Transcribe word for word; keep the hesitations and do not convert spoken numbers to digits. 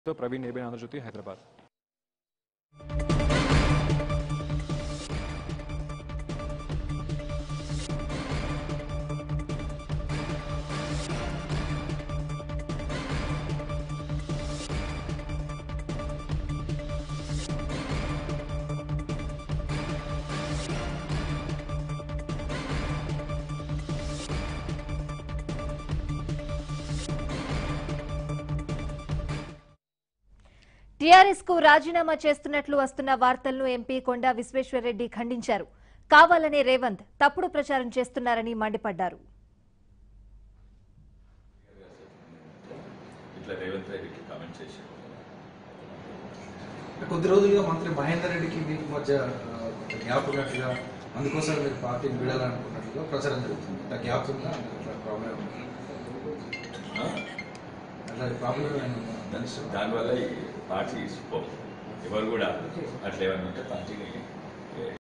Praveen AB Andhrajyothy Hyderabad. TRS కు రాజీనామా చేస్తున్నట్లు వస్తున్న వార్తలను ఎంపీ కొండా విశ్వేశ్వర్ రెడ్డి ఖండించారు. కావాలనే రేవంత్ తప్పుడు ప్రచారం చేస్తున్నారని మండిపడ్డారు. కొద్ది రోజులుగా మంత్రి మహేందర్ రెడ్డికి మీకు మధ్య గ్యాప్ ఉన్నట్టుగా, అందుకోసం మీరు పార్టీని వీడాలనుకున్నట్లుగా ప్రచారం జరుగుతుంది. ఆ గ్యాప్ ఉందా? ప్రాబ్లం అట్లా ప్రాబ్లం దానివల్ల పార్టీ ఎవరు కూడా అట్లా ఏమన్నా పార్టీ